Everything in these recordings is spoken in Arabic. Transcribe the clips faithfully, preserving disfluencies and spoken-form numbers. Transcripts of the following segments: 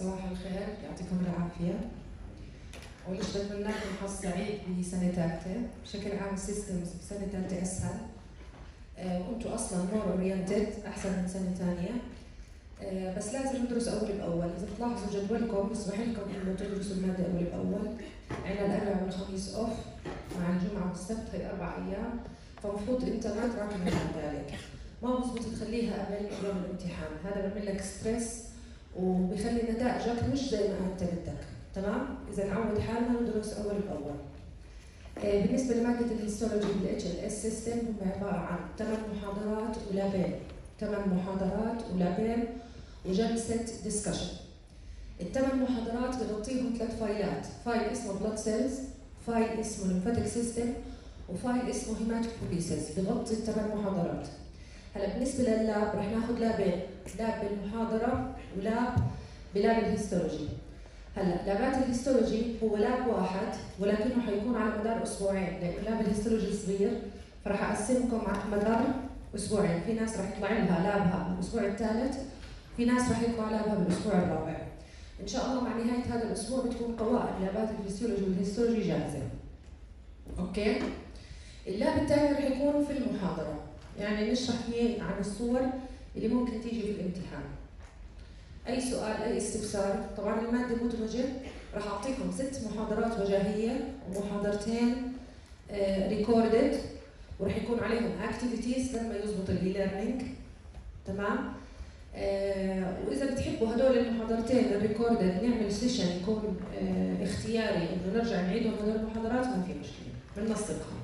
صباح الخير، يعطيكم العافية. أول شيء بتمنى لكم حظ سعيد بسنة ثالثة، بشكل عام السيستمز بسنة ثالثة أسهل. آه، وأنتم أصلاً مور أورينتد أحسن من سنة ثانية. آه، بس لازم ندرس أول بأول، إذا بتلاحظوا جدولكم بيسمح لكم إنه تدرسوا المادة أول بأول. عندنا الأربعاء والخميس أوف مع الجمعة والسبت، هي أربع أيام، فمفروض أنت ما تراكم على ذلك. ما مزبوط تخليها قبل يوم الامتحان، هذا بيعمل لك ستريس وبيخلي نتائجك مش زي ما انت بدك، تمام؟ اذا نعود حالنا ندرس اول باول. آه بالنسبه لماده الهيستولوجي بالاتش ال اس سيستم هم عباره عن ثمان محاضرات ولابين، ثمان محاضرات ولابين وجلسه ديسكشن. الثمان محاضرات بغطيهم ثلاث فايلات، فايل اسمه بلاد سيلز، فايل اسمه ليمفاتيك سيستم، وفايل اسمه هيماتوبيسيس، بغطي الثمان محاضرات. هلا بالنسبه لللاب رح ناخذ لابين، لاب بالمحاضره ولاب بلاب الهيستولوجي. هلا لابات الهيستولوجي هو لاب واحد ولكنه حيكون على مدار اسبوعين، لانه لاب الهيستولوجي صغير، فراح اقسمكم على مدار اسبوعين، في ناس راح يطلع لها لابها بالاسبوع الثالث، في ناس راح يطلع لابها بالاسبوع الرابع. ان شاء الله مع نهايه هذا الاسبوع بتكون قواعد لابات الفسيولوجي والهيستولوجي جاهزه. اوكي؟ اللاب الثاني راح يكون في المحاضره، يعني نشرح فيه عن الصور اللي ممكن تيجي في الامتحان. أي سؤال، أي استفسار؟ طبعاً المادة مدمجة، راح أعطيكم ست محاضرات وجاهية ومحاضرتين ريكوردد، وراح يكون عليهم اكتيفيتيز لما يزبط الاي ليرنينج، تمام؟ آه وإذا بتحبوا هدول المحاضرتين الريكوردد نعمل سيشن يكون آه اختياري إنه نرجع نعيدهم هدول المحاضرات، ما في مشكلة، بننسقها.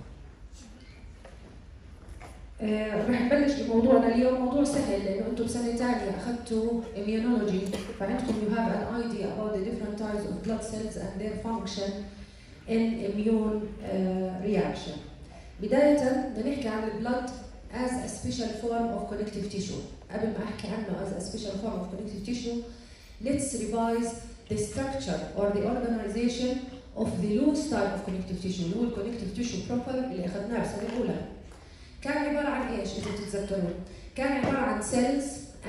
آه، رح نبلش بموضوعنا اليوم، موضوع سهل لانه انتم بسنه ثانيه اخذتوا immunology، فعندكم you have an idea about the different types of blood cells and their function in immune uh, reaction. بدايه بدنا نحكي عن البلد as a special form of connective tissue. قبل ما احكي عنه as a special form of connective tissue, let's revise the structure or the organization of the loose type of connective tissue اللي هو الكونكتيف تيشو proper اللي اخذناه بسنه اولى. كان عبارة عن ايش اذا بتتذكروا؟ كان عبارة عن cells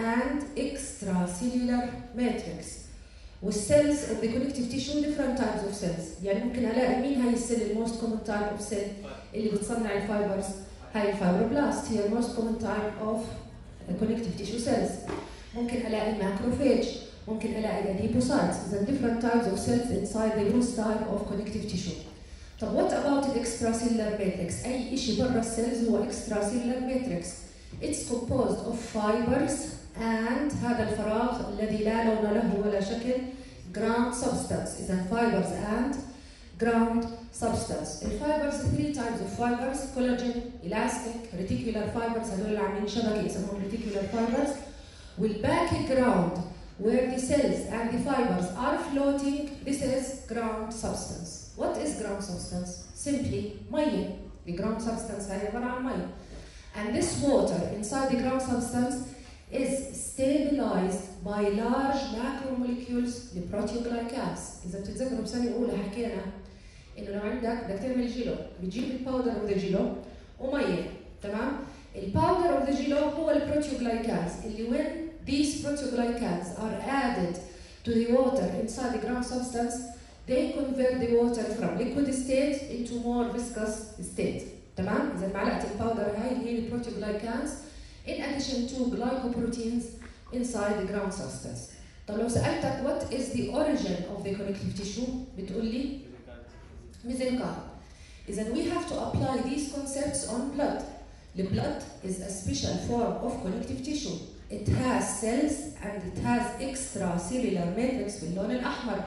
and extracellular matrix. والcells of the connective tissue different types of cells، يعني ممكن الاقي مين هاي السيل الموست common type of cell اللي بتصنع الفايبرز؟ هاي الفايبروبلاست هي الموست common type of connective tissue cells. ممكن الاقي الماكروفيج، ممكن الاقي الاديبوسايتس، اذا different types of cells inside the loose type of connective tissue. طب what about the extracellular matrix؟ أي شيء برا السيلز هو extracellular matrix. It's composed of fibers and هذا الفراغ الذي لا لون له ولا شكل ground substance. إذا fibers and ground substance. الفايبرز three types of fibers: collagen, elastic, reticular fibers. هذول اللي عاملين شبكة يسموهم reticular fibers. والbackground where the cells and the fibers are floating, this is ground substance. What is ground substance? Simply مية. The ground substance هي عبارة عن مية. And this water inside the ground substance is stabilized by large macromolecules, the proteoglycans. إذا بتتذكروا بسنة أولى حكينا إنه لو عندك بدك تعمل جيلو، بتجيب الباودر أوف ذا جيلو ومية، تمام؟ الباودر أوف ذا جيلو هو البروتيوغلايكانز اللي when these proteoglycans are added to the water inside the ground substance, they convert the water from liquid state into more viscous state. تمام؟ إذا معلقة الباودر هاي اللي هي البروتيوغلايكانز in addition to glycoproteins inside the ground substance. طب لو سألتك what is the origin of the connective tissue؟ بتقول لي ميزنكايم. إذا we have to apply these concepts on blood. The blood is a special form of connective tissue. It has cells and it has extracellular matrix باللون الأحمر.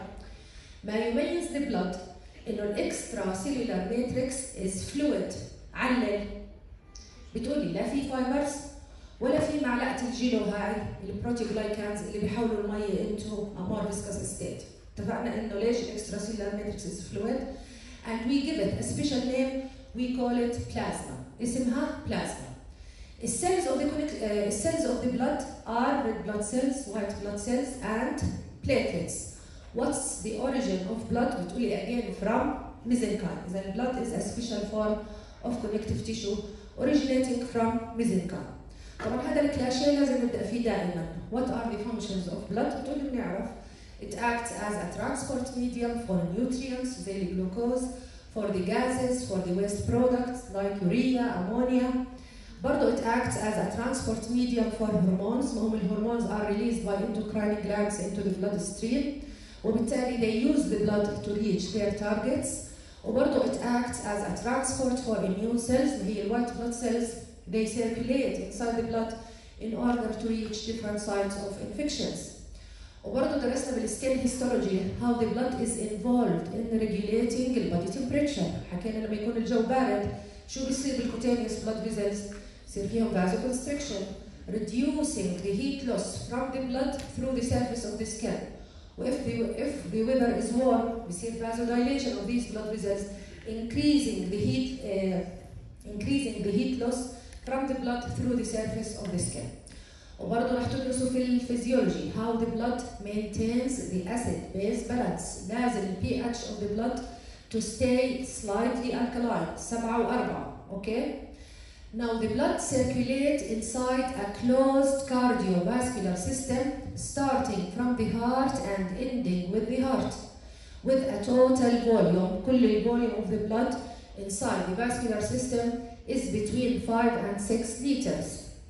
ما يميز the blood إنه الإكستراسيلولار ماتريكس is fluid. علل. بتقولي لا في فايبرز ولا في معلقة الجيلو هاي البروتيوغلايكانز اللي بيحولوا المية into a more viscous state. اتفقنا إنه ليش الإكستراسيلولار ماتريكس is fluid and we give it a special name, we call it plasma. اسمها plasma. The cells of the uh, cells of the blood are red blood cells, white blood cells and platelets. What's the origin of blood? بتقولي again from mesenchyme. إذا blood is a special form of connective tissue originating from mesenchyme. طبعا هذا الكلاشيه لازم نبدأ فيه دائما. What are the functions of blood؟ بتقولي بنعرف It acts as a transport medium for nutrients, daily glucose, for the gases, for the waste products like urea, ammonia. برضو it acts as a transport medium for hormones. هم الهرمونز are released by endocrine glands into the bloodstream. وبالتالي they use the blood to reach their targets. وبرضو it acts as a transport for immune cells. وهي white blood cells. They circulate inside the blood in order to reach different sites of infections. وبرضه درسنا بالسكين هيستولوجي how the blood is involved in regulating the body temperature. حكينا لما يكون الجو بارد شو بيصير بالكوتينيوس blood vessels؟ يصير فيهم vasoconstriction, reducing the heat loss from the blood through the surface of the skin. وإف the if the weather is warm بيصير vasodilation of these blood vessels, increasing the heat uh, increasing the heat loss from the blood through the surface of the skin. وبرضه رح تدرسوا في الفيزيولوجي how the blood maintains the acid base balance. لازم ال pH of the blood to stay slightly alkaline سبعة وأربعة. Okay? Now the blood circulates inside a closed cardiovascular system starting from the heart and ending with the heart with a total volume. كل الvolume of the blood inside the vascular system is between five and six liters.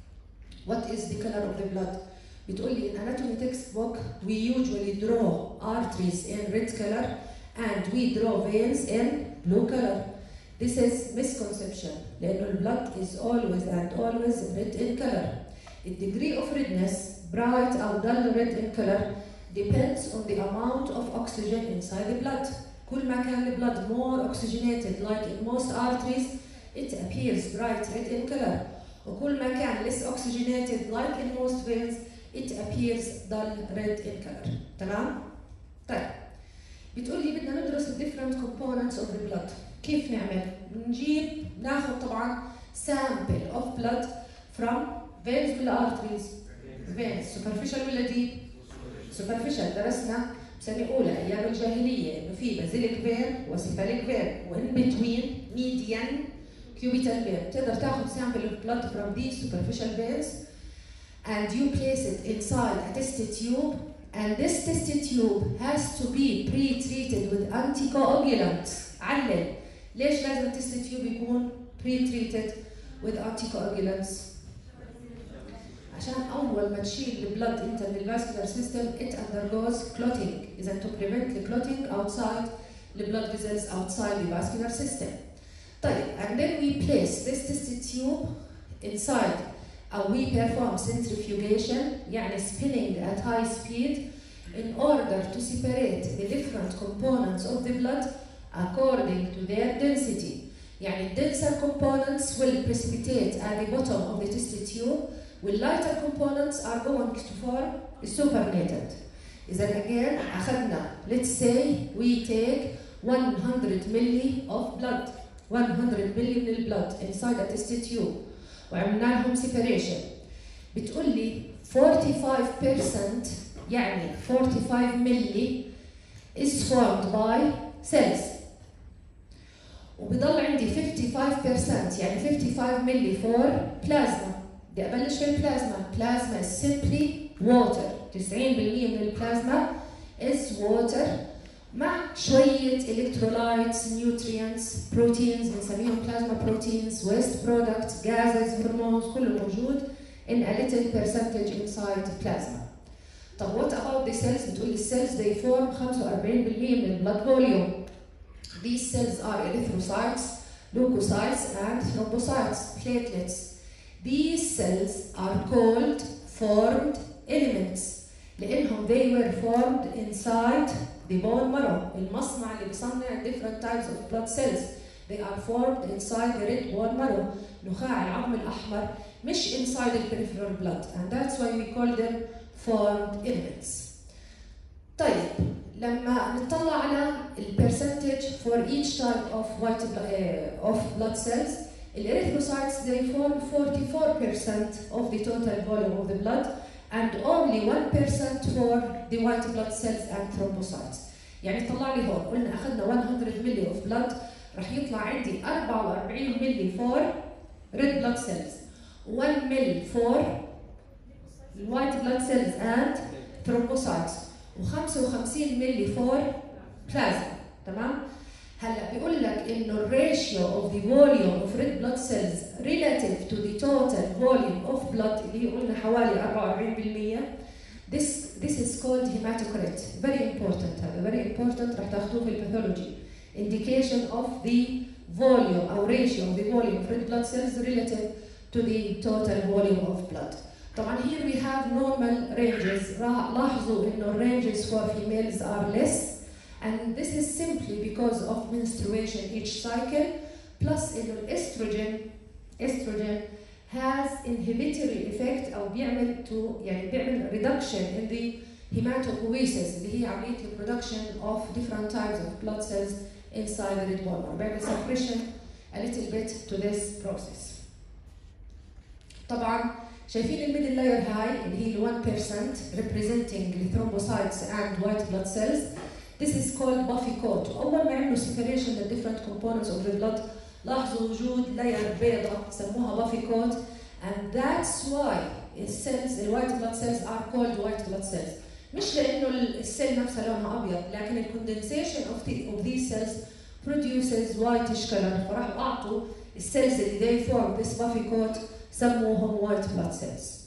What is the color of the blood? بتقول لي in anatomy textbook we usually draw arteries in red color and we draw veins in blue color. This is misconception لأنه the blood is always and always red in color. The degree of redness, bright or dull red in color, depends on the amount of oxygen inside the blood. كل ما كان the blood more oxygenated like in most arteries, it appears bright red in color. وكل ما كان less oxygenated like in most veins, it appears dull red in color. تمام؟ طيب بتقول لي بدنا ندرس the different components of the blood. كيف نعمل؟ نجيب ناخذ طبعا sample of blood from veins ولا arteries؟ veins. superficial ولا deep؟ superficial. درسنا بسنة أولى أيام الجاهلية إنه في basilic vein وcephalic vein وin between median cubital vein. تقدر تاخذ sample of blood from these superficial veins and you place it inside a test tube, and this test tube has to be pre-treated with anticoagulants. علل ليش لازم التست تيوب يكون pre-treated with anticoagulants؟ عشان أول ما تشيل البلد into the vascular system it undergoes clotting. إذا to prevent the clotting outside the blood vessels outside the vascular system. طيب and then we place this test tube inside and we perform centrifugation يعني spinning at high speed in order to separate the different components of the blood according to their density. يعني denser components will precipitate at the bottom of the test tube, while lighter components are going to form supernatant. إذا again أخذنا let's say we take one hundred milli of blood, one hundred milli من البلد inside a test tube وعملنا لهم separation. بتقول لي forty-five percent يعني forty-five milli is formed by cells. وبضل عندي fifty-five percent يعني fifty-five milli for plasma. بدي أبلش في البلازما. Plasma is simply water. تسعين بالمية من البلازما is water مع شوية electrolytes, nutrients, proteins بنسميهم plasma proteins, waste products, gases, hormones كله موجود in a little percentage inside plasma. طب what about the cells؟ بتقولي cells they form خمسة وأربعين بالمية من blood volume. These cells are erythrocytes, leukocytes and thrombocytes, platelets. These cells are called formed elements لأنهم they were formed inside the bone marrow. المصنع اللي بيصنع different types of blood cells. They are formed inside the red bone marrow. نخاع العظم الأحمر مش inside the peripheral blood, and that's why we call them formed elements. طيب لما نطلع على ال percentage for each type of white uh, of blood cells, the erythrocytes they form forty-four percent of the total volume of the blood and only one percent for the white blood cells and thrombocytes. يعني طلع لي هون قلنا أخذنا one hundred milli of blood راح يطلع عندي أربعة وأربعين milli for red blood cells, one mill for white blood cells and thrombocytes, وخمسة وخمسين ملي فور بلازما. تمام؟ هلا بيقول لك انه الريشيو of the volume of red blood cells relative to the total volume of blood اللي قلنا حوالي أربعة وأربعين بالمية. This this is called hematocrit. Very important هذا very important راح تاخذوه في الباثولوجي. Indication of the volume أو ratio of the volume of red blood cells relative to the total volume of blood. طبعا here we have normal ranges. لاحظوا إنه ranges for females are less. And this is simply because of menstruation each cycle, plus estrogen, estrogen has inhibitory effect أو بيعمل to يعني بيعمل reduction in the hematopoiesis اللي هي عملية the production of different types of blood cells inside the red bone. بيعمل suppression a little bit to this process. طبعا شايفين الميدل لاير هاي اللي هي one percent representing the thrombocytes and white blood cells. This is called buffy coat. أول ما عملوا separation of different components of the blood لاحظوا وجود layer بيضاء سموها buffy coat, and that's why the cells, the white blood cells are called white blood cells. مش لأنه السيل نفسها لونها أبيض، لكن ال condensation of, the, of these cells produces whitish color. فراح أعطوا السيلز اللي they form this buffy coat سموهم white blood cells.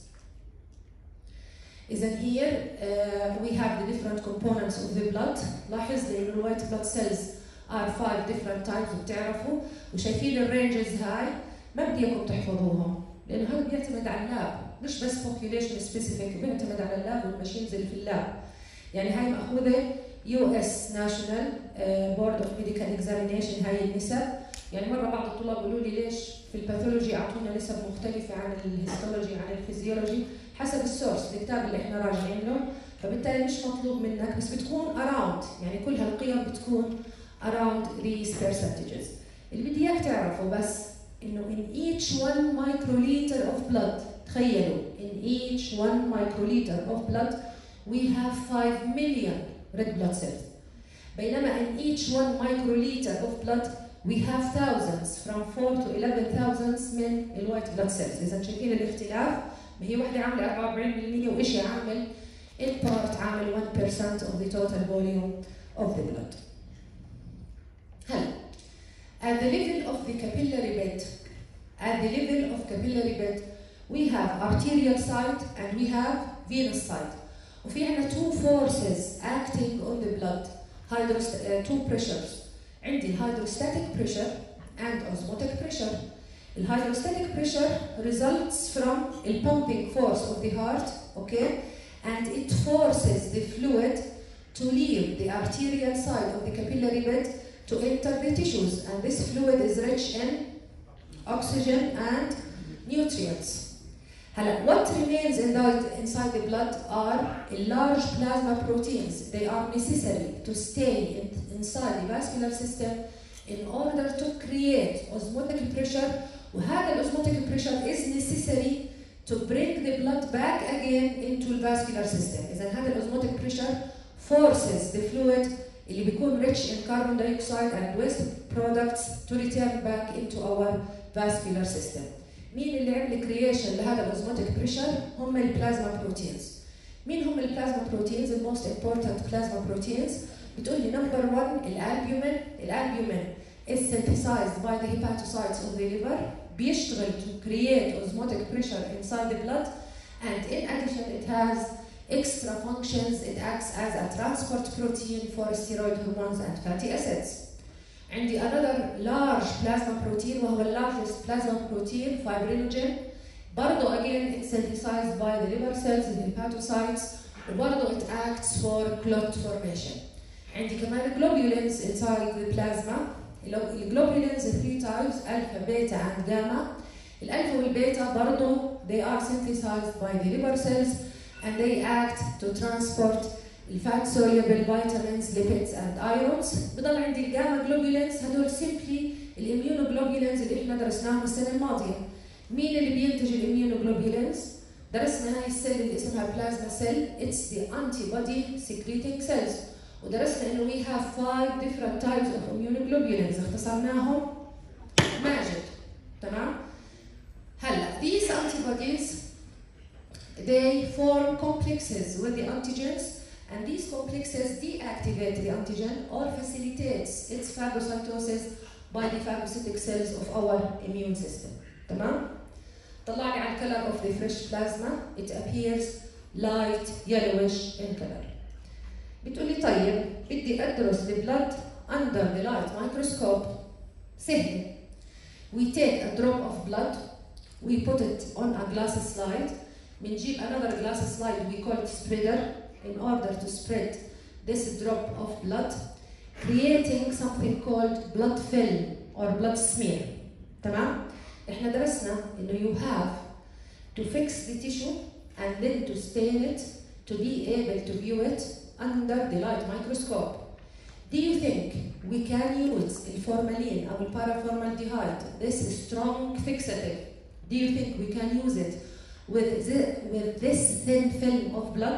إذا here uh, we have the different components of the blood. لاحظ لأنه ال white blood cells are five different types وبتعرفوا، وشايفين الرينجز هاي ما بدي اياكم تحفظوهم لأنه هذا بيعتمد على اللاب، مش بس population specific، بيعتمد على اللاب والماشينز اللي في اللاب. يعني هاي مأخوذة يو إس National Board of Medical Examination هاي النسب. يعني مرة بعض الطلاب قالوا لي ليش في الباثولوجي أعطونا نسب مختلفة عن الهيستولوجي عن الفيزيولوجي، حسب السورس الكتاب اللي احنا راجعين له، فبالتالي مش مطلوب منك، بس بتكون around، يعني كل هالقيم بتكون around these percentages. اللي بدي اياك تعرفه بس انه in each one microliter of blood، تخيلوا in each one microliter of blood we have five million red blood cells. بينما in each one microliter of blood we have thousands from four to eleven thousands من ال white blood cells. إذا شايفين الاختلاف، ما هي وحدة عاملة أربعة وأربعين بالمية وإشي عامل البارت عامل one percent of the total volume of the blood. هلا at the level of the capillary bed, at the level of capillary bed we have arterial side and we have venous side. وفي عندنا two forces acting on the blood, hydrost uh, two pressures. عندي hydrostatic pressure and osmotic pressure. The hydrostatic pressure results from the pumping force of the heart, okay, and it forces the fluid to leave the arterial side of the capillary bed to enter the tissues, and this fluid is rich in oxygen and nutrients. Hela, what remains in the, inside the blood are large plasma proteins. They are necessary to stay in, inside the vascular system in order to create osmotic pressure. وهذا الosmotic pressure is necessary to bring the blood back again into the vascular system. إذا هذا الosmotic pressure forces the fluid اللي بيكون rich in carbon dioxide and waste products to return back into our vascular system. مين اللي عمل creation لهذا الosmotic pressure؟ هم البلازما proteins. مين هم البلازما proteins؟ the most important plasma proteins. بتقول لي number one الالبومين. الالبومين is synthesized by the hepatocytes of the liver. بيشتغل to create osmotic pressure inside the blood, and in addition it has extra functions. It acts as a transport protein for steroid hormones and fatty acids. عندي another large plasma protein وهو largest plasma protein fibrinogen. برضو again it's synthesized by the liver cells and hepatocytes. وبرضو it acts for clot formation. عندي كمان globulins inside the plasma. الglobulins three types alpha, beta and gamma. الالفا والبيتا برضو they are synthesized by the liver cells and they act to transport fat soluble vitamins, lipids and irons. بضل عندي الجاما globulins هدول simply الاميونوجلوبولينز اللي احنا درسناهم السنه الماضيه. مين اللي بينتج الاميونوجلوبولينز؟ درسنا هاي السيل اللي اسمها بلازما سيل. It's the antibody secreting cells. ودرسنا انه we have five different types of immunoglobulins اختصرناهم ماجد. تمام؟ هلا these antibodies they form complexes with the antigens And these complexes deactivate the antigen or facilitates its phagocytosis by the phagocytic cells of our immune system. تمام؟ طلع لي على color of the fresh plasma. It appears light yellowish in color. بتقول لي طيب بدي أدرس the blood under the light microscope. سهل. We take a drop of blood, we put it on a glass slide. بنجيب another glass slide, we call it spreader, in order to spread this drop of blood, creating something called blood film or blood smear. تمام؟ احنا درسنا انه you have to fix the tissue and then to stain it to be able to view it under the light microscope. Do you think we can use the formalin or paraformaldehyde, this strong fixative? Do you think we can use it with, the, with this thin film of blood?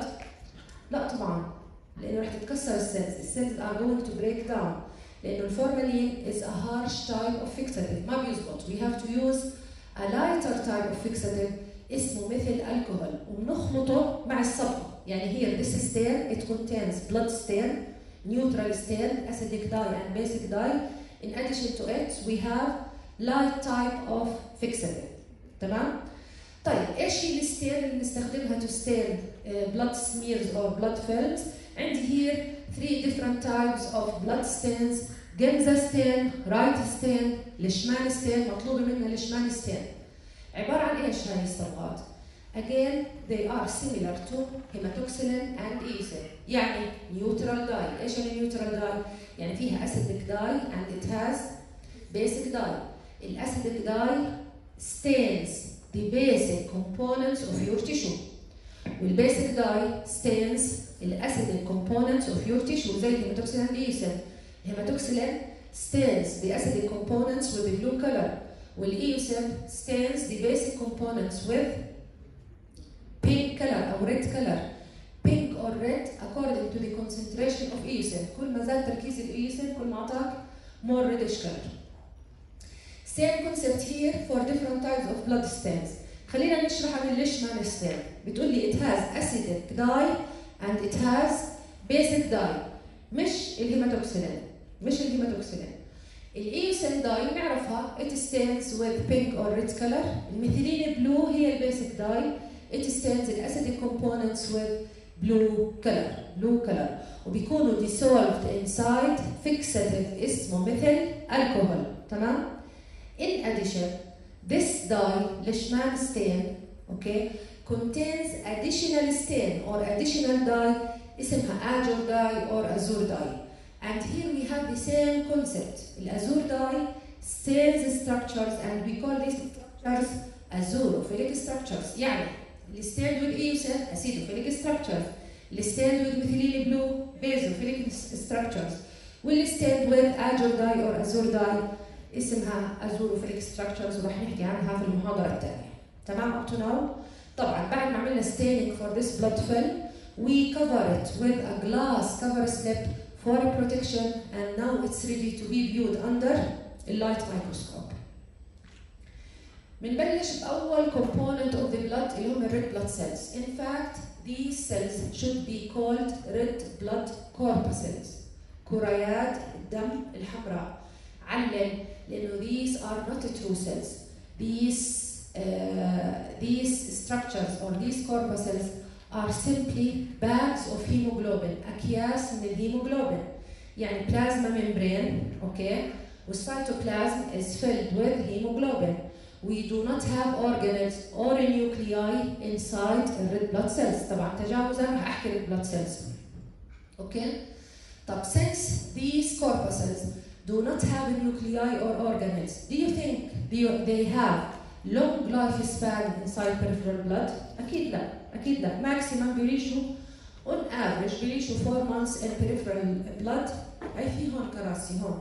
لا طبعا، لأنه رح تتكسر السيلز. السيلز are going to break down. لأنه الفورمالين is a harsh type of fixative. ما بيزبط. We have to use a lighter type of fixative اسمه مثل الكحول وبنخلطه مع الصبغة. يعني here this stain it contains blood stain, neutral stain, acidic dye and basic dye. In addition to it we have light type of fixative. تمام؟ طيب ايش هي الستين اللي بنستخدمها to stain uh, blood smears or blood films؟ عندي here three different types of blood stains. جنزا stain, رايت stain, ليشمان stain. مطلوبة منا ليشمان stain. عبارة عن ايش هاي الصبغات؟ Again, they are similar to hematoxylin and eosin. يعني neutral dye. ايش يعني neutral dye؟ يعني فيها acidic dye and it has basic dye. الacidic dye stains the basic components of your tissue. والbasic dye stains the acidic components of your tissue زي الهيماتوكسيلين and eosin. Hematoxylin stains the acidic components with the blue color. والeosin stains the basic components with pink color أو red color. Pink or red according to the concentration of eosin. كل ما زاد تركيز الايوسين كل ما أعطاك more reddish color. Same concept here for different types of blood stains. خلينا نشرح عن الليشمان stain. بتقول لي it has acidic dye and it has basic dye. مش الهيماتوكسيلين. مش الهيماتوكسيلين. الايوسين داي بنعرفها it stains with pink or red color. الميثيلين blue هي البيسك داي. It stains the acidic components with blue color. blue color. وبيكونوا dissolved inside fixative اسمه مثل الكحول. تمام؟ In addition, this dye, Leishman stain, okay, contains additional stain or additional dye, اسمها azure dye or azure dye. And here we have the same concept. The azure dye stains structures and we call these structures azurophilic structures. يعني اللي stained with eosin, acidophilic structures. اللي stained with methylene blue, basophilic structures. واللي stained with azure dye or azure dye اسمها azurophilic structures وراح نحكي عنها في المحاضرة الثانية. تمام up to now؟ طبعا بعد ما عملنا staining for this blood film, we cover it with a glass cover slip for protection and now it's ready to be viewed under a light microscope. بنبلش بأول component of the blood اللي هم red blood cells. In fact, these cells should be called red blood corpuscles. كريات الدم الحمراء. علل لأنه these are not true cells. These uh, these structures or these corpuscles are simply bags of hemoglobin. أكياس من الهيموغلوبين. يعني plasma membrane, okay, والcytoplasm is filled with hemoglobin. We do not have organelles or nuclei inside the red blood cells. طبعا تجاوزا راح أحكي red blood cells. Okay. طب since these corpuscles do not have nuclei or organelles, do you think they have long lifespan inside peripheral blood? أكيد لا. أكيد لا. Maximum بيعيشوا on average بيعيشوا four months in peripheral blood. أي في هون كراسي هون.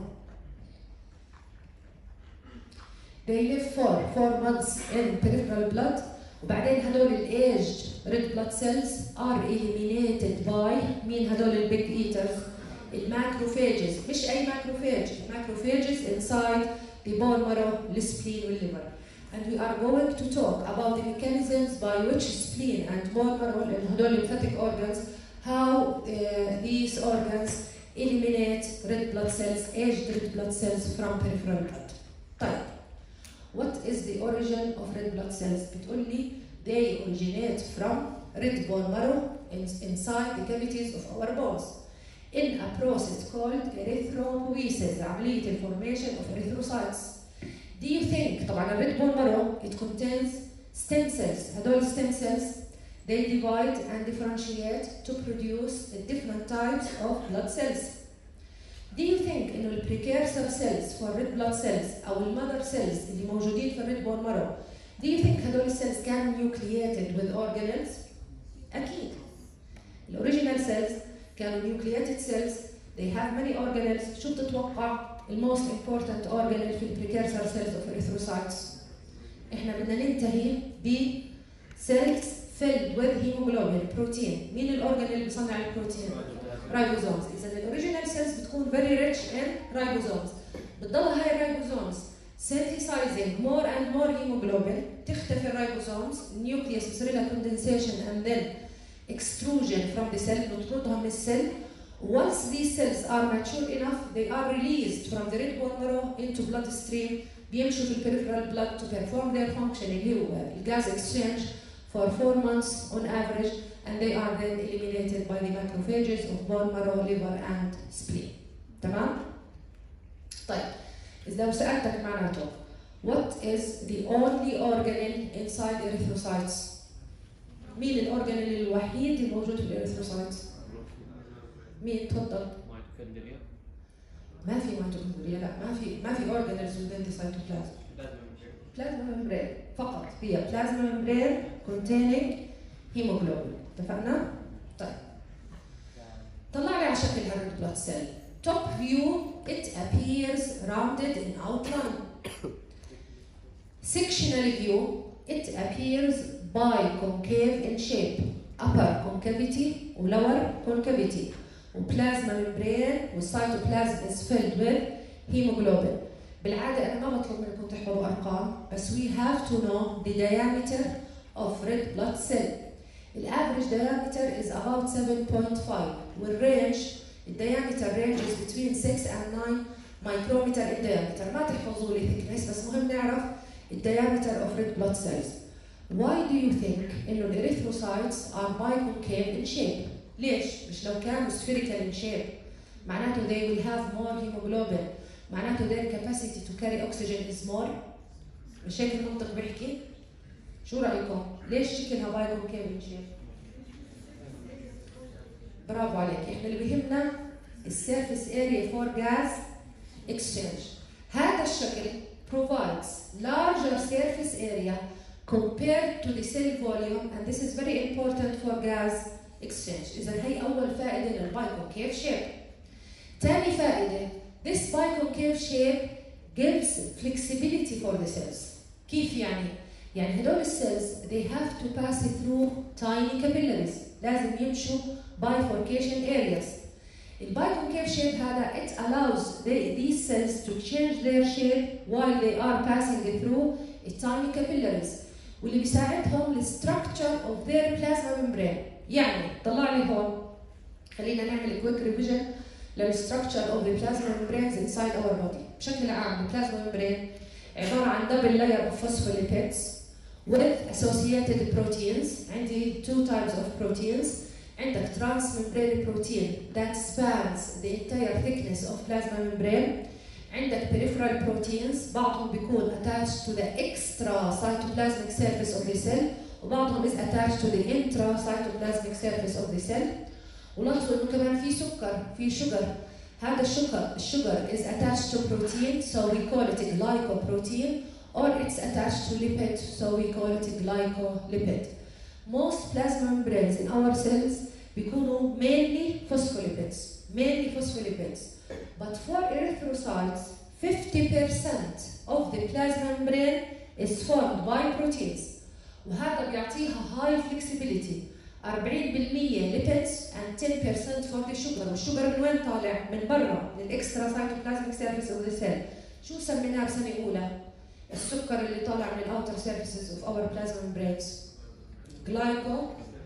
They live for four months in peripheral blood وبعدين هدول ال aged red blood cells are eliminated by مين هدول ال big eaters؟ الماكروفاجز. مش أي ماكروفاج. macrophages inside the bone marrow, the spleen والliver. And we are going to talk about the mechanisms by which spleen and bone marrow and هدول lymphatic organs how uh, these organs eliminate red blood cells, aged red blood cells from peripheral blood. طيب, what is the origin of red blood cells? بتقول لي they originate from red bone marrow in, inside the cavities of our bones in a process called erythropoiesis, عملية the formation of erythrocytes. Do you think, طبعا ال red bone marrow it contains stem cells. هدول stem cells they divide and differentiate to produce different types of blood cells. Do you think إنه ال precursor cells for red blood cells أو ال mother cells اللي موجودين في ال red bone marrow, do you think هدول cells كانوا nucleated with organelles؟ أكيد. ال original cells كانوا nucleated cells. They have many organelles. شو بتتوقع ال most important organelle في ال precursor cells of erythrocytes؟ إحنا بدنا ننتهي ب cells filled with hemoglobin protein. مين الأورجانيل اللي بيصنع البروتين؟ رايبوزومز. إذا الأوريجينال cells بتكون very rich in ribosomes. بتضل هاي الرايبوزومز synthesizing more and more hemoglobin. تختفي الرايبوزومز، النيوكليوس بصير لها condensation and then extrusion from the cell. نطردها من السيل. Once these cells are mature enough, they are released from the red bone marrow into bloodstream. بيمشوا في peripheral blood to perform their function اللي هو gas exchange for four months on average, and they are then eliminated by the macrophages of bone marrow, liver and spleen. تمام؟ طيب, إذا لو سألتك معناته what is the only organelle inside erythrocytes؟ مين الأورجانيل الوحيد الموجود في الإريثروسايتس؟ مين؟ تفضل. ميتوكوندريا. ما في ميتوكوندريا، لا ما في ما في organelles within the cytoplasm. plasma membrane فقط هي plasma membrane containing hemoglobin. اتفقنا؟ طيب. طلع لي على شكل هالريد بلاد سيل. Top view it appears rounded in outline. Sectional view it appears biconcave in shape. Upper concavity و lower concavity. وplasma membrane والcytoplasm is filled with hemoglobin. بالعادة أنا ما بطلب منكم تحفظوا أرقام، بس we have to know the diameter of red blood cell. The average diameter is about seven point five. والrange the diameter ranges between six and nine micrometer in diameter. ما تحفظوا لي thickness، بس مهم نعرف the diameter of red blood cells. Why do you think إنه the erythrocytes are biconcave in shape؟ ليش؟ مش لو كانوا spherical in shape معناته they will have more hemoglobin. معناته their capacity to carry oxygen is more. مش هيك المنطق بيحكي؟ شو رأيكم؟ ليش شكلها بايكونكيف شيب؟ برافو عليك، احنا اللي بيهمنا السيرفيس اريا فور جاز اكسشينج. هذا الشكل provides larger surface area compared to the cell volume, and this is very important for gas exchange. إذا هي أول فائدة للبايكونكيف شيب. ثاني فائدة this biconcave shape gives flexibility for the cells. كيف يعني؟ يعني هدول السيلز they have to pass through tiny capillaries. لازم يمشوا bifurcation areas. البايكونكيف shape هذا it allows the, these cells to change their shape while they are passing through a tiny capillaries. واللي بيساعدهم structure of their plasma membrane. يعني طلع لي هون، خلينا نعمل quick revision للstructure of the plasma membranes inside our body. بشكل عام البلازما membrane عبارة عن double layer of phospholipids with associated proteins. عندي two types of proteins. عندك transmembrane protein that spans the entire thickness of plasma membrane. عندك peripheral proteins بعضهم بيكون attached to the extra cytoplasmic surface of the cell وبعضهم is attached to the intra cytoplasmic surface of the cell. ولاحظوا انه كمان في سكر، في sugar. هذا السكر السكر is attached to protein, so we call it a glycoprotein, or it's attached to lipid, so we call it a glycolipid. Most plasma membranes in our cells بيكونوا mainly phospholipids, mainly phospholipids. But for erythrocytes, fifty percent of the plasma membrane is formed by proteins. وهذا بيعطيها high flexibility. أربعين بالمية lipids and ten percent for the sugar. والشجر من وين طالع؟ من برا، من الاكسترا cytoplasmic surface of the cell. شو سميناه بسنة أولى؟ السكر اللي طالع من outer surfaces of our plasma membranes. Glyco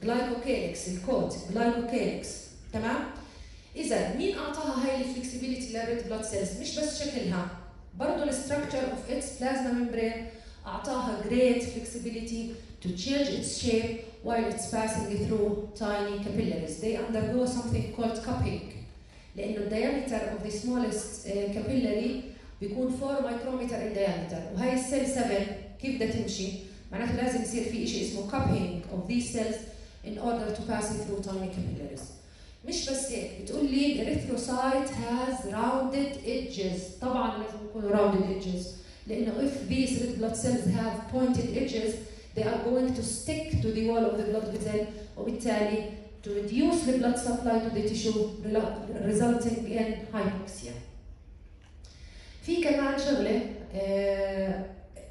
جلايكوكاليكس الكوت جلايكوكاليكس تمام؟ إذا مين أعطاها هاي الفلكسبيليتي للريد بلاد سيلز؟ مش بس شكلها، برضه الستراكشر اوف its plasma membrane أعطاها great flexibility to change its shape while it's passing through tiny capillaries. They undergo something called cupping. لأنه الديامتر of the smallest uh, capillary بيكون four micrometer in diameter، وهي السيل سبعة كيف بدها تمشي؟ معناته لازم يصير في شيء اسمه cupping of these cells in order to pass through tiny capillaries. مش بس هيك، بتقول لي erythrocyte has rounded edges. طبعا لازم يكونوا rounded edges لأنه if these red blood cells have pointed edges they are going to stick to the wall of the blood vessel وبالتالي to reduce the blood supply to the tissue resulting in hypoxia. في كمان شغلة uh,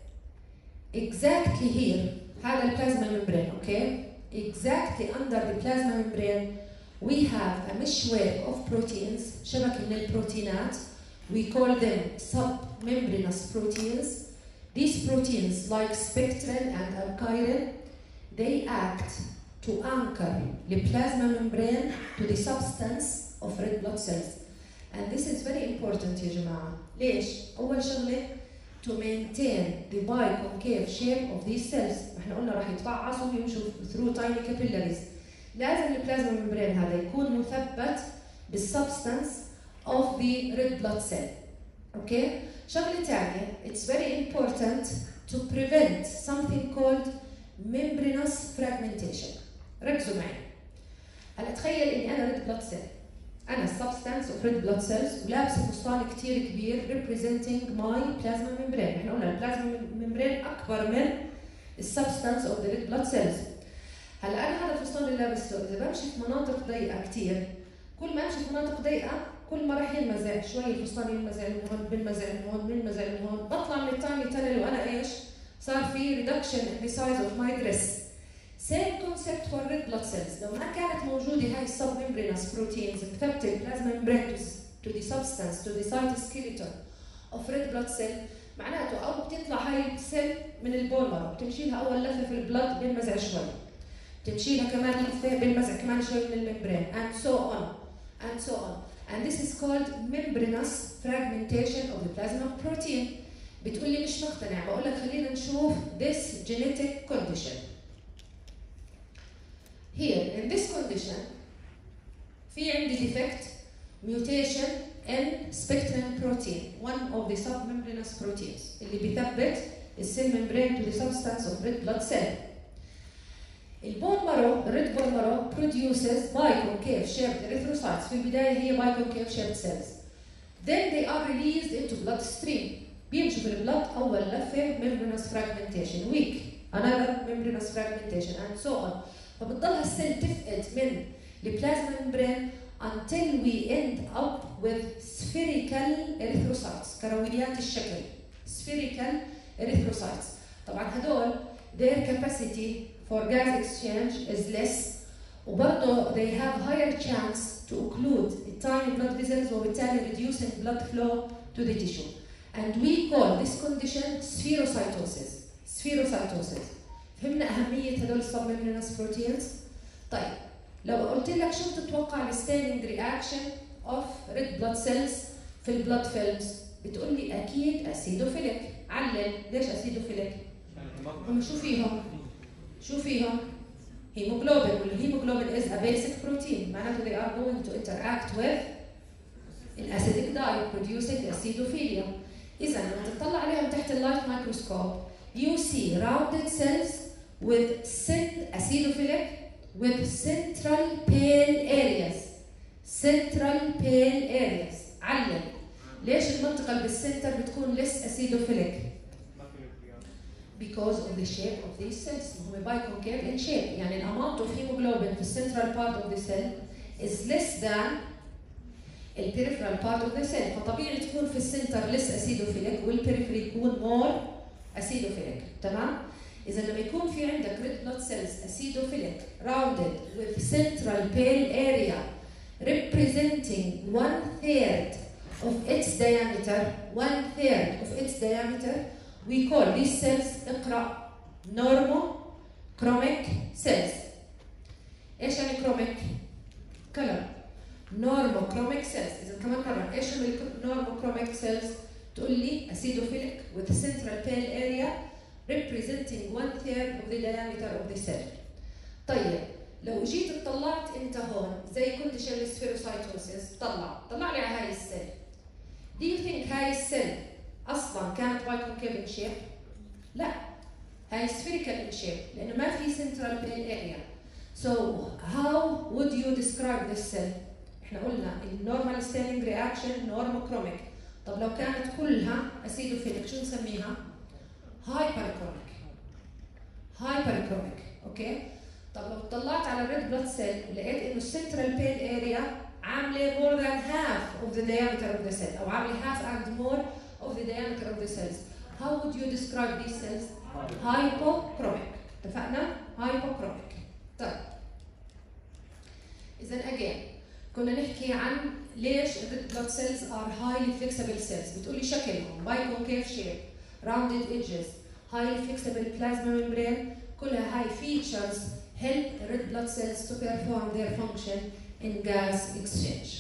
exactly here هذا البلازما membrane اوكي exactly under the plasma membrane we have a meshwork of proteins شبكة من البروتينات we call them submembranous proteins. These proteins like spectrin and alkyrin they act to anchor the plasma membrane to the substance of red blood cells. And this is very important يا جماعة. ليش؟ أول شغلة to maintain the biconcave shape of these cells. احنا قلنا راح يتفعصوا ويمشوا through tiny capillaries. لازم البلازما membrane هذا يكون مثبت بالsubstance of the red blood cell. Okay? شغلة ثانية it's very important to prevent something called membranous fragmentation. ركزوا معي. هلا تخيل اني انا red blood cell. أنا substance of red blood cells ولابسة فستان كتير كبير representing my plasma membrane. إحنا قلنا البلازما membrane أكبر من substance of the red blood cells. هلا أنا هذا الفستان اللي لابسه إذا بمشي في مناطق ضيقة كتير كل ما أمشي في مناطق ضيقة كل ما راح ينمزع شوي الفستان ينمزع من هون بنمزع من هون بنمزع من هون بطلع من التاني تنل وأنا إيش؟ صار في reduction in the size of my dress. Same concept for red blood cells. لو ما كانت موجودة هاي submembranous proteins مثبتة plasma membrane to the substance to the cytoskeleton of red blood cell معناته أو بتطلع هاي السيل من البون مارو بتمشي لها أول لفة في البلد بنمزع شوي بتمشي لها كمان لفة بنمزع كمان شوي من الممبرين and so on and so on and this is called membranous fragmentation of the plasma protein. بتقول لي مش مقتنع بقول لك خلينا نشوف this genetic condition. Here, in this condition, في عندي defect mutation in spectrin protein, one of the submembranous proteins اللي بيثبت السيل membrane to the substance of red blood cell. البون marrow, the red bone marrow produces biconcave shaped erythrocytes. في البداية هي biconcave shaped cells. Then they are released into bloodstream. بيمشوا في البلد أول لفة membranous fragmentation, weak, another membranous fragmentation, and so on. فبتضلها السيل تفقد من البلازما membrane until we end up with spherical erythrocytes كرويات الشكل spherical erythrocytes. طبعا هدول their capacity for gas exchange is less وبرضه they have higher chance to occlude the tiny blood vessels وبالتالي reducing blood flow to the tissue. And we call this condition spherocytosis. Spherocytosis. فهمنا أهمية هدول submembranous proteins؟ طيب لو قلت لك شو بتتوقع الستيننج رياكشن اوف ريد بلاد سيلز في البلاد فيلمز؟ بتقول لي أكيد أسيدوفيليك. علل ليش أسيدوفيليك؟ هم شو فيهم؟ شو فيهم؟ هيموغلوبين والهيموغلوبين is a basic protein معناته they are going to interact with an acidic dye producing acidophilia. إذا لما تطلع عليهم تحت اللايت مايكروسكوب you see rounded cells with acidophilic with central pale areas. Central pale areas. علم. ليش المنطقة اللي بالسنتر بتكون less acidophilic؟ Because of the shape of these cells. هم biconcave in shape. يعني the amount of hemoglobin في central part of the cell is less than the peripheral part of the cell. فطبيعي تكون في السنتر less acidophilic والperiphery يكون more acidophilic. تمام؟ إذا لما يكون في عندك red blood cells acidophilic rounded with central pale area representing one third of its diameter, one third of its diameter, we call these cells اقرأ normochromic cells. with the central pale area representing one third of the diameter of the cell. طيب لو جيت اطلعت انت هون زي condition السفيروسايتوسيس، طلع طلع لي على هاي السيل. Do you think هاي السيل اصلا كانت بايكونكيف in shape؟ لا، هاي spherical in shape لانه ما في central pale area. So how would you describe this cell؟ احنا قلنا النورمال ستيرلينج رياكشن نورموكروميك. طب لو كانت كلها اسيدوفيليك شو نسميها؟ هايبركروميك. هايبركروميك، اوكي؟ طب لو اطلعت على الريد بلاد سيل لقيت انه السنترال بيل اريا عامله more than half of the diameter of the cell او عامله half and more of the diameter of the cells. How would you describe these cells؟ hypochromic. اتفقنا؟ hypochromic. طيب إذا again كنا نحكي عن ليش الريد بلاد سيلز are highly flexible cells. بتقولي شكلهم biconcave shape, rounded edges, highly flexible plasma membrane. كلها هاي features help red blood cells to perform their function in gas exchange.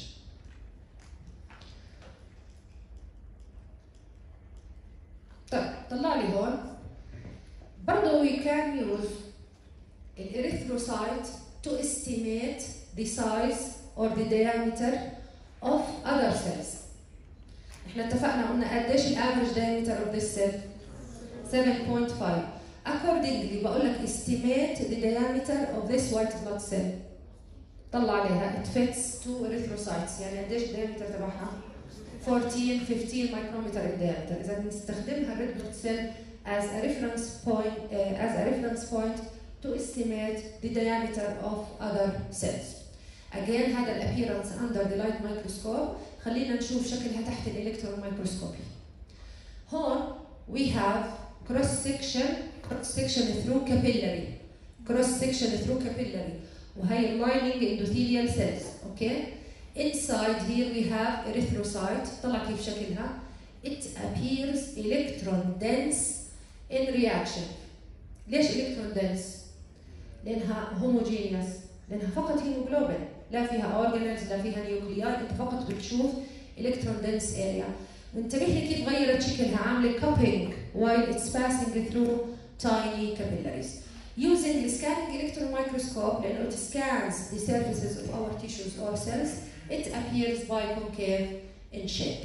طيب طلع لي هون برضه we can use erythrocyte to estimate the size or the diameter of other cells. احنا اتفقنا قلنا قديش الافريج diameter of this cell؟ seven point five. Accordingly بقول لك estimate the diameter of this white blood cell. طلع عليها it fits two erythrocytes، يعني قديش الدايمتر تبعها؟ fourteen fifteen micrometer الدايمتر. إذا بنستخدمها الريد بلود سيل as a reference point uh, as a reference point to estimate the diameter of other cells. Again هذا الappearance under the light microscope. خلينا نشوف شكلها تحت الالكترون مايكروسكوبي. هون we have cross section cross section through capillary cross section through capillary وهي lining endothelial cells. اوكي inside here we have erythrocyte. طلع كيف شكلها. it appears electron dense in reaction. ليش electron dense؟ لانها homogeneous، لانها فقط هيموجلوبين، لا فيها organelles لا فيها نيوكلياي، انت فقط بتشوف electron dense area. وانتبه لي كيف غيرت شكلها، عامله cupping while it's passing through tiny capillaries. Using the scanning electron microscope لأنه it scans the surfaces of our tissues or cells, it appears biconcave in shape.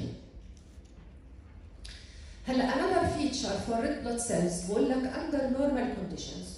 هلا another feature for red blood cells بقول لك under normal conditions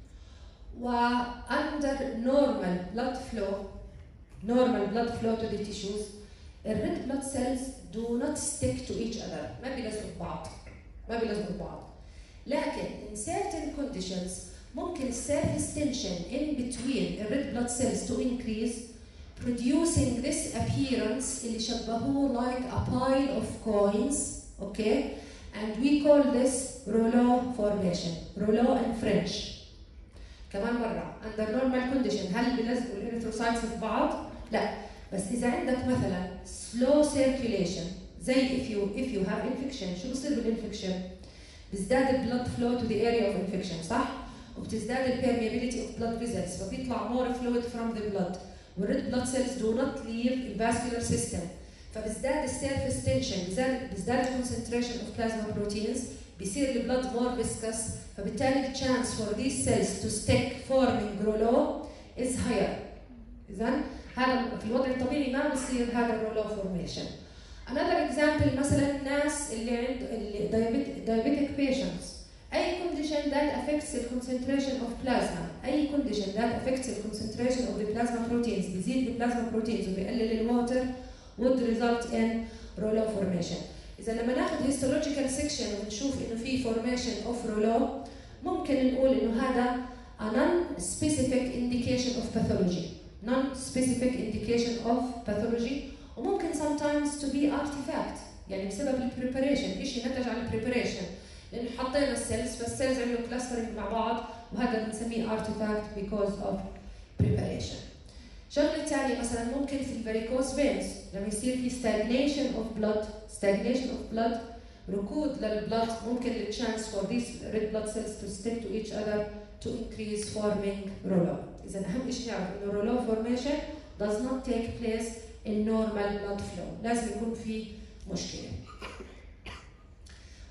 و under normal blood flow normal blood flow to the tissues the red blood cells do not stick to each other. ما بيلزقوا ببعض ما بيلزقوا ببعض. لكن in certain conditions ممكن surface tension in between the red blood cells to increase, producing this appearance اللي شبهوه like a pile of coins. Okay, and we call this rouleau formation. rouleau in French. كمان مرة under normal condition هل بيلزقوا الاريثروسايتس في بعض؟ لا، بس إذا عندك مثلا slow circulation زي if you if you have infection شو بصير بالانفكشن؟ بيزداد البلد flow to the area of infection صح؟ وبتزداد البيرميابيليتي of blood vessels فبيطلع more fluid from the blood. والred blood cells do not leave the vascular system فبيزداد السيرفيس تنشن، بيزداد بيزداد concentration of plasma proteins، بيصير البلد more viscous فبالتالي chance for these cells to stick forming rouleau is higher. إذا هذا في الوضع الطبيعي ما بصير هذا الرولو فورميشن. Another example مثلا الناس اللي عند اللي diabetic patients. أي condition that affects the concentration of plasma، أي condition that affects the concentration of the plasma proteins بيزيد البلازما proteins وبيقلل الواتر would result in rouleau formation. إذا لما ناخذ histological section ونشوف إنه في formation of rouleau ممكن نقول إنه هذا a non-specific indication of pathology. non-specific indication of pathology وممكن sometimes to be artifact يعني بسبب البريباريشن، شيء نتج عن البريباريشن لأنه حطينا السيلز فالسيلز عملوا كلاسترنج مع بعض وهذا بنسميه artifact because of preparation. شغلة ثانية مثلا ممكن في الفاريكوز فينز لما يصير في stagnation of blood stagnation of blood ركود للبلد ممكن the chance for these red blood cells to stick to each other to increase forming rouleau. إذا أهم شيء نعرف إنه rouleau formation does not take place in normal blood flow. لازم يكون في مشكلة.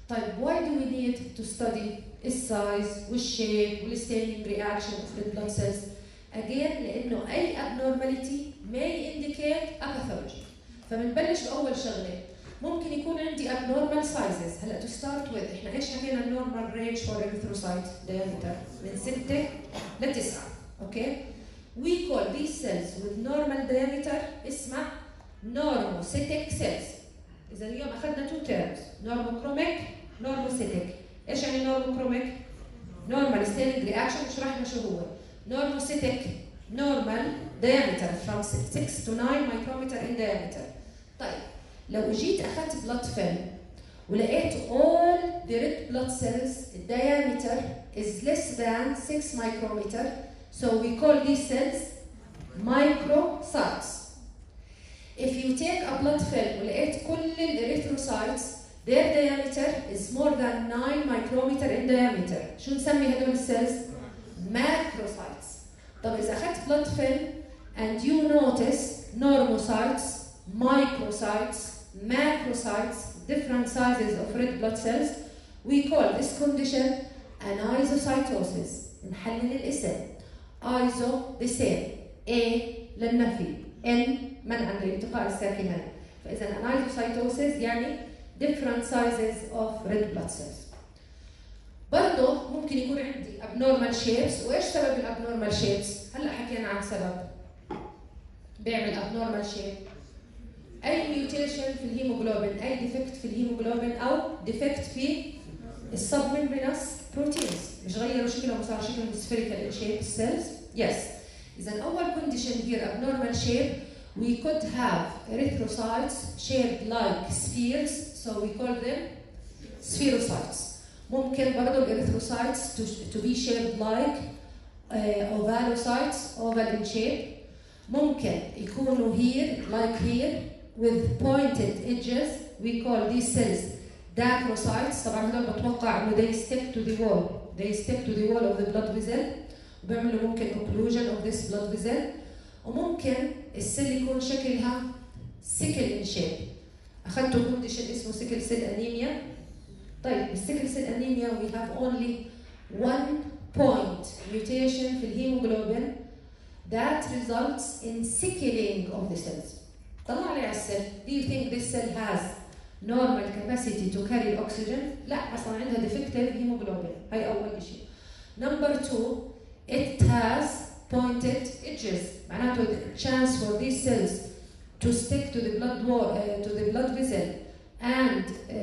طيب why do we need to study السايز والشيب والستيننج رياكشن of red blood cells؟ again لانه اي abnormality may indicate a pathology. فبنبلش باول شغله ممكن يكون عندي abnormal sizes. هلا to start with احنا ايش حكينا normal range for erythrocyte diameter من ستة لتسعة. اوكي we call these cells with normal diameter اسمها normocytic cells. اذا اليوم اخذنا two terms normochromic normocytic. ايش يعني normochromic؟ normal staining reaction شرحنا شو هو. normocytic normal diameter from six to nine micrometer in diameter. طيب لو جيت اخذت blood film ولقيت all the red blood cells diameter is less than six micrometer, so we call these cells microcytes. If you take a blood film ولقيت كل erythrocytes their diameter is more than nine micrometer in diameter، شو نسمي هدول السيلز؟ macrocytes. طب إذا أخذت blood film and you notice normocytes, microcytes, macrocytes, different sizes of red blood cells, we call this condition anisocytosis. نحلل الاسم. iso the same، a للنفي، n منعا لالتقاء الساكنين. فإذا anisocytosis يعني different sizes of red blood cells. برضه ممكن يكون عندي abnormal shapes. وإيش سبب ال abnormal shapes؟ هلا حكينا عن سبب بيعمل abnormal shape. أي mutation في الهيموغلوبين، أي defect في الهيموغلوبين أو defect في السبممبرينس proteins، مش غيروا شكلهم وصار شكلهم spherical in shape cells. Yes. إذا أول condition here abnormal shape. We could have erythrocytes shaped like spheres, so we call them spherocytes. ممكن برضو erythrocytes to, to be shaped like uh, ovalocytes, oval in shape. ممكن يكونوا here, like here, with pointed edges. We call these cells dacrocytes. طبعا هذول بتوقع إنه they stick to the wall. They stick to the wall of the blood vessel. وبيعملوا ممكن occlusion of this blood vessel. وممكن السيل يكون شكلها سيكل ان شيب. اخذتوا كونديشن اسمه سيكل سيل انيميا. طيب السيكل سيل انيميا we have only one point mutation في الهيموغلوبين that results in sickling of the cells. طلع لي على السيل. Do you think this cell has normal capacity to carry oxygen؟ لا، اصلا عندها defective hemoglobin. هاي اول شيء. Number two, it has pointed edges. معناته chance for these cells to stick to the blood wall, uh, to the blood vessel and uh,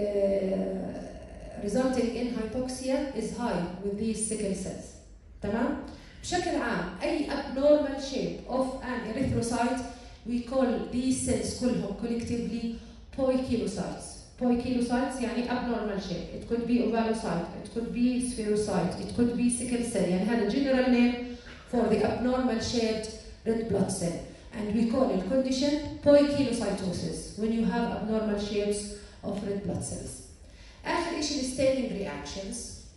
resulting in hypoxia is high with these sickle cells. تمام؟ بشكل عام أي abnormal shape of an erythrocyte we call these cells كلهم collectively poikilocytes. Poikilocytes يعني abnormal shape. It could be ovalocyte, it could be spherocyte, it could be sickle cell. يعني هذا general name for the abnormal shaped red blood cell, and we call it condition poikilocytosis when you have abnormal shapes of red blood cells. آخر شيء staining reactions.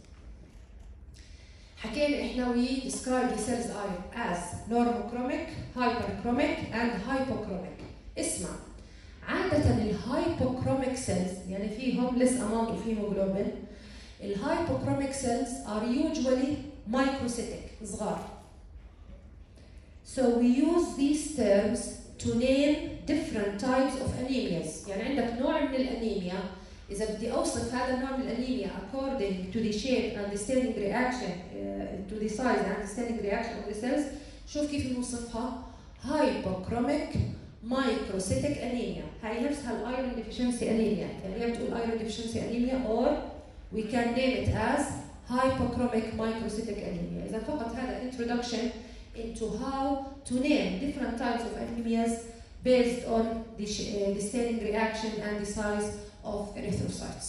حكينا إحنا we describe the cells as normochromic, hyperchromic, and hypochromic. اسمع، عادة الهايبوكروميك cells يعني فيهم less amount of hemoglobin. الهايبوكروميك cells are usually microcytic، صغار. So we use these terms to name different types of anemias. يعني عندك نوع من الأنيميا، إذا بدي أوصف هذا النوع من الأنيميا according to the shape and the staining reaction, uh, to the size and the staining reaction of the cells، شوف كيف نوصفها. hypochromic microcytic anemia. هاي نفسها الأيرون deficiency anemia. يعني هي بتقول iron deficiency anemia or we can name it as hypochromic microcytic anemia. إذا فقط هذا introduction into how to name different types of anemias based on the, uh, the staining reaction and the size of erythrocytes.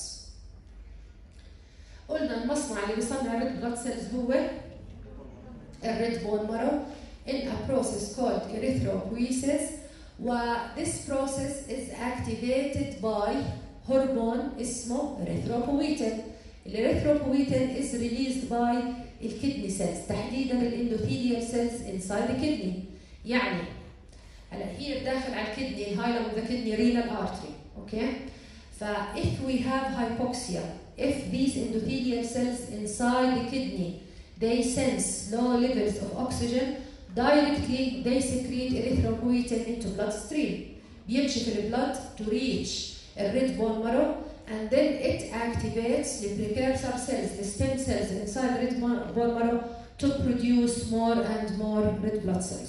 قلنا المصنع اللي بيصنع red blood cells هو الred bone marrow in a process called erythropoiesis. و this process is activated by hormone اسمه erythropoietin. erythropoietin is released by الكدني cells، تحديدا الاندوثيليال cells inside the kidney. يعني هلا هي داخل على الكدني الهايلم of the kidney renal artery. اوكي؟ ف if we have hypoxia if these endothelial cells inside the kidney they sense low levels of oxygen, directly they secrete erythropoietin into bloodstream. بيمشي في البلد to reach a red bone marrow, and then it activates the precursor cells, the stem cells inside the red bone marrow to produce more and more red blood cells.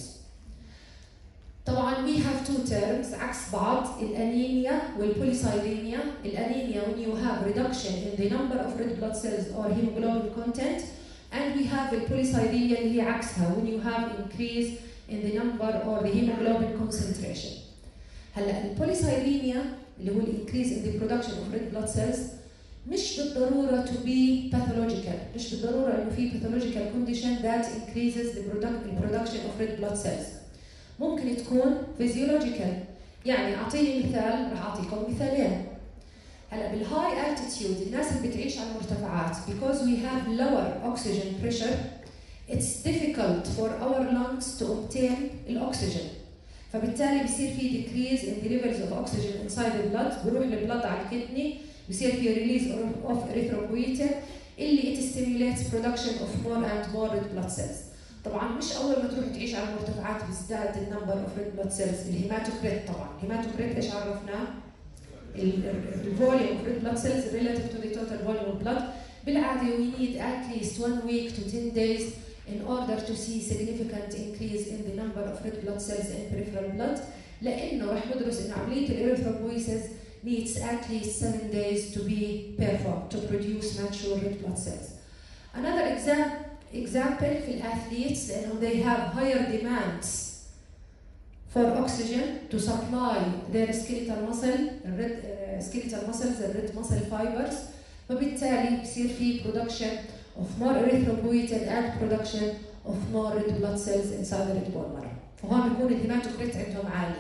طبعا we have two terms عكس بعض، الانيميا والبوليسايديميا. الانيميا when you have reduction in the number of red blood cells or hemoglobin content, and we have البوليسايديميا اللي هي عكسها when you have increase in the number or the hemoglobin concentration. هلا البوليسايديميا اللي هو increase in the production of red blood cells مش بالضرورة to be pathological، مش بالضرورة إنه في pathological condition that increases the production of red blood cells. ممكن تكون physiological. يعني أعطيني مثال، راح أعطيكم مثالين. هلا بالهاي altitude الناس اللي بتعيش على المرتفعات because we have lower oxygen pressure it's difficult for our lungs to obtain الأكسجين. فبالتالي بصير في decrease in the levels of oxygen inside the blood، بروح البلد على الكدني، بصير في release of erythropoietin اللي it stimulates production of more and more red blood cells. طبعا مش اول ما تروح تعيش على المرتفعات بيزداد النمبر اوف ريد بلاد سيلز. الهيماتوكريت طبعا، الهيماتوكريت ايش عرفناه؟ الفوليوم اوف ريد بلاد سيلز relative to the total volume of blood. بالعاده we need at least one week to ten days in order to see significant increase in the number of red blood cells in peripheral blood، لانه راح ندرس ان عمليه الاريثروبويسيس needs at least seven days to be performed to produce mature red blood cells. Another example example في الأثليتس لأنه they have higher demands for oxygen to supply their skeletal muscle, red uh, skeletal muscles, the red muscle fibers. فبالتالي بصير في production of more erythropoietin and production of more red blood cells inside the red bone marrow. فهون بيكون الهيماتوكريت عندهم عالي.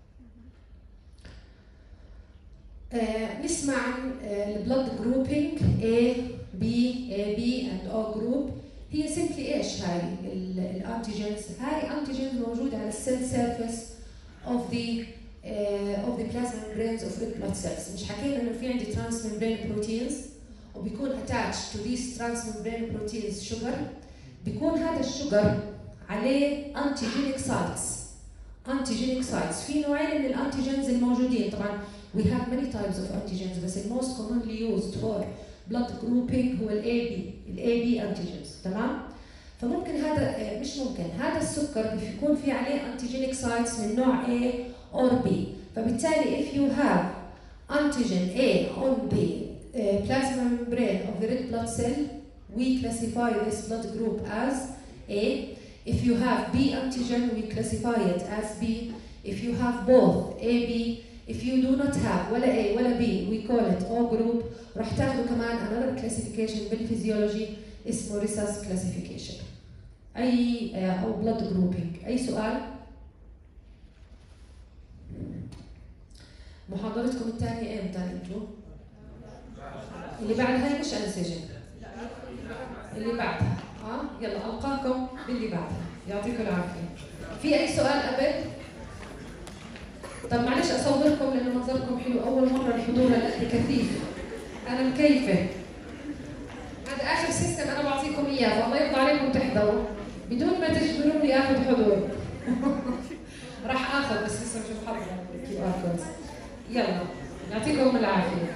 Uh, نسمع عن البلد جروبينج A, B, A, B and O group. هي سيمبلي ايش هاي الانتيجينز؟ هاي انتيجينز موجوده على السيل سيرفيس اوف ذا اوف ذا بلازما ممبرينز اوف ريد بلاد سيلز. مش حكينا انه في عندي ترانس ممبرين بروتينز وبيكون اتاتش تو ذيس ترانس ممبرين بروتينز شوجر. بيكون هذا الشوجر عليه انتيجينيك سايتس. انتيجينيك سايتس في نوعين من الانتيجينز الموجودين. طبعا we have many types of antigens بس ال most commonly used for blood grouping هو ال إيه بي، ال إيه بي antigens. تمام؟ فممكن هذا مش ممكن هذا السكر بيكون في عليه antigenic sites من نوع A or B. فبالتالي if you have antigen A on the uh, plasma membrane of the red blood cell we classify this blood group as A. If you have B antigen we classify it as B. If you have both A B, if you do not have ولا A ولا B we call it O group. راح تاخذوا كمان another classification بالفيزيولوجي اسمه ريساس classification. أي أو blood grouping. أي سؤال؟ محاضرتكم الثانية إمتى أنتوا؟ اللي بعدها مش أنسجن. اللي بعدها ها؟ يلا ألقاكم باللي بعدها. يعطيكم العافية. في أي سؤال قبل؟ طب معلش أصوركم لأنه منظركم حلو، أول مرة الحضور هالقد كثيف. أنا مكيفة. هذا آخر سيستم أنا بعطيكم إياه، فالله يرضى عليكم تحضروا بدون ما تجبروني آخذ حضور. راح آخذ بس لسه مش محضرة الكيو آر كود. يلا يعطيكم العافية.